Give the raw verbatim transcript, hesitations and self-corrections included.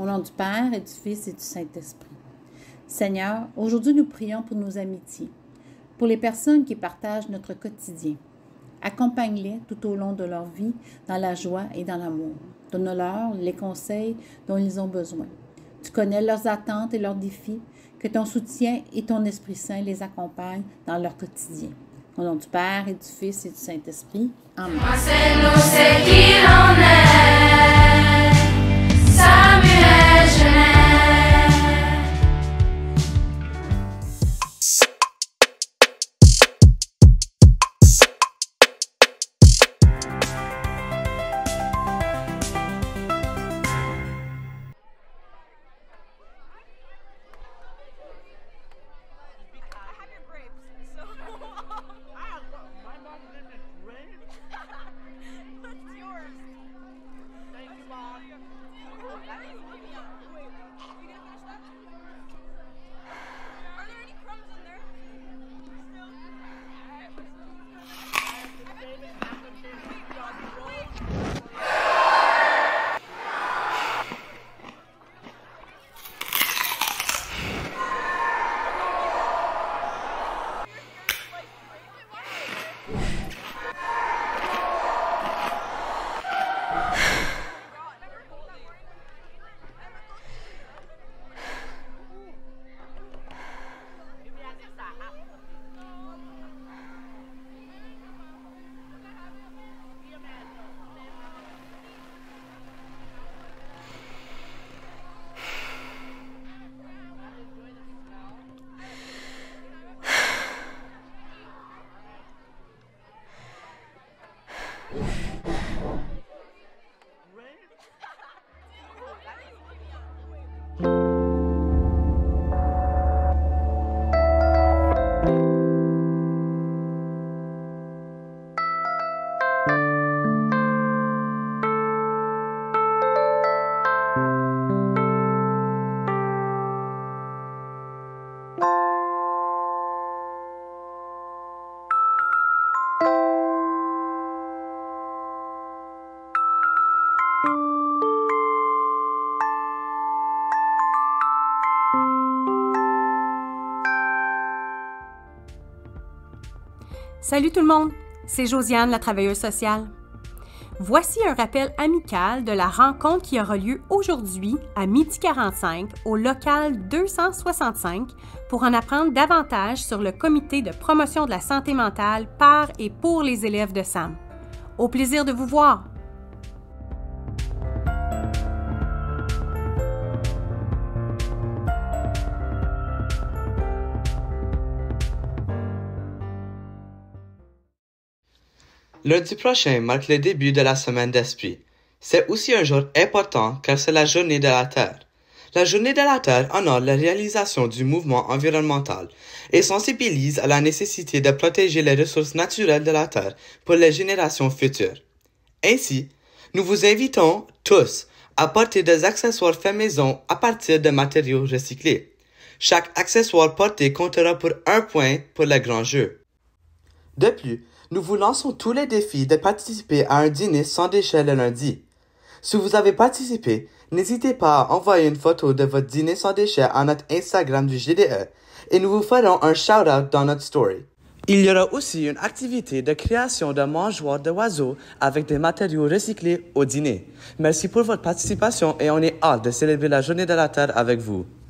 Au nom du Père et du Fils et du Saint-Esprit. Seigneur, aujourd'hui nous prions pour nos amitiés, pour les personnes qui partagent notre quotidien. Accompagne-les tout au long de leur vie dans la joie et dans l'amour. Donne-leur les conseils dont ils ont besoin. Tu connais leurs attentes et leurs défis. Que ton soutien et ton Esprit Saint les accompagnent dans leur quotidien. Au nom du Père et du Fils et du Saint-Esprit. Amen. Enseigne-nous ce qu'il en est. Samuel Genève. Salut tout le monde, c'est Josiane, la travailleuse sociale. Voici un rappel amical de la rencontre qui aura lieu aujourd'hui à midi quarante-cinq au local deux cent soixante-cinq pour en apprendre davantage sur le comité de promotion de la santé mentale par et pour les élèves de S A M. Au plaisir de vous voir! Lundi prochain marque le début de la semaine d'esprit. C'est aussi un jour important car c'est la journée de la Terre. La journée de la Terre honore la réalisation du mouvement environnemental et sensibilise à la nécessité de protéger les ressources naturelles de la Terre pour les générations futures. Ainsi, nous vous invitons tous à porter des accessoires faits maison à partir de matériaux recyclés. Chaque accessoire porté comptera pour un point pour le grand jeu. De plus, nous vous lançons tous les défis de participer à un dîner sans déchets le lundi. Si vous avez participé, n'hésitez pas à envoyer une photo de votre dîner sans déchets à notre Instagram du G D E et nous vous ferons un shout-out dans notre story. Il y aura aussi une activité de création de mangeoires d'oiseaux avec des matériaux recyclés au dîner. Merci pour votre participation et on est hâte de célébrer la Journée de la Terre avec vous.